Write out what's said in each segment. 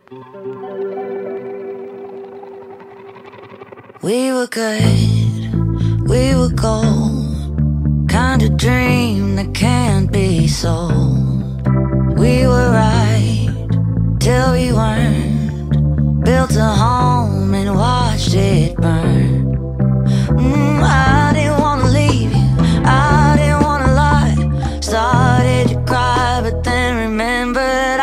We were good, we were gold, kind of dream that can't be sold. We were right till we weren't, built a home and watched it burn. I didn't wanna leave you, I didn't wanna lie. Started to cry, but then remembered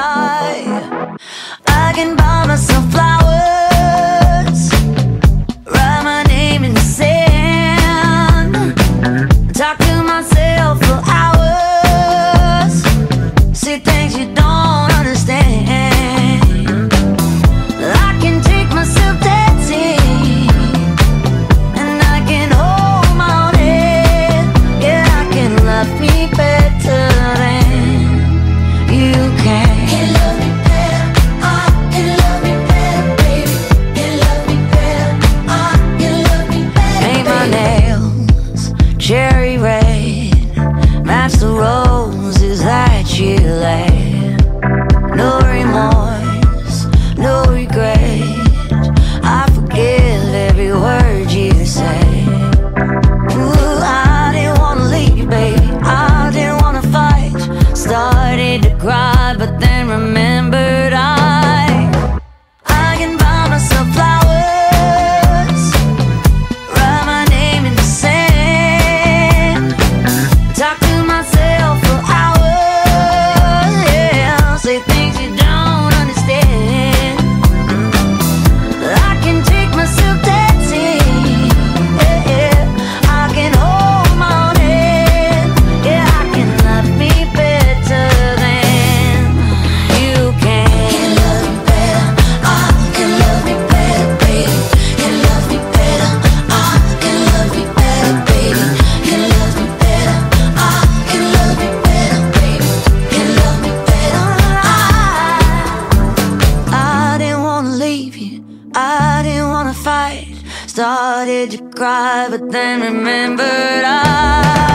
I can buy myself flowers, write my name in the sand, talk to myself for hours, say things you don't understand. I can take myself dancing, and I can hold my own head. Yeah, I can love me better than you can. Cherry red, match the roses that you laid. No remorse, no regret, I forgive every word you say. Ooh, I didn't wanna leave you, baby, I didn't wanna fight. Started to cry, but then remembered I can buy myself flowers, write my name in the sand, talk to myself for hours, yeah, say things you don't understand. I can take myself dancing, yeah, I can hold my own head. Yeah, I can love me better than you can. Can love me better, I can love me better, baby. Can love me better, I can love me better, baby. Can love me better, I can love me better, baby. Can love me better. I didn't wanna leave you, I didn't wanna fight. Started to cry, but then remembered